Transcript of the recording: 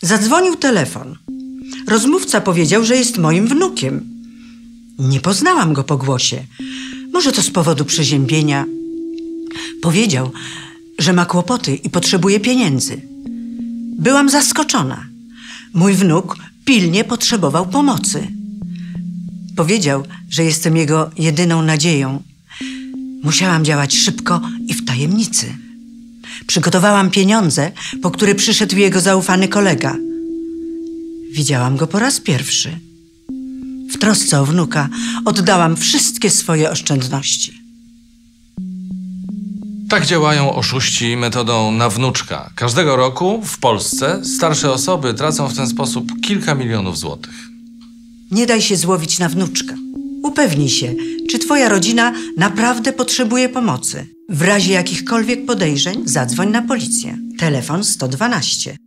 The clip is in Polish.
Zadzwonił telefon. Rozmówca powiedział, że jest moim wnukiem. Nie poznałam go po głosie. Może to z powodu przeziębienia. Powiedział, że ma kłopoty i potrzebuje pieniędzy. Byłam zaskoczona. Mój wnuk pilnie potrzebował pomocy. Powiedział, że jestem jego jedyną nadzieją. Musiałam działać szybko i w tajemnicy. Przygotowałam pieniądze, po które przyszedł jego zaufany kolega. Widziałam go po raz pierwszy. W trosce o wnuka oddałam wszystkie swoje oszczędności. Tak działają oszuści metodą na wnuczka. Każdego roku w Polsce starsze osoby tracą w ten sposób kilka milionów złotych. Nie daj się złowić na wnuczka. Upewnij się, czy twoja rodzina naprawdę potrzebuje pomocy. W razie jakichkolwiek podejrzeń zadzwoń na policję. Telefon 112.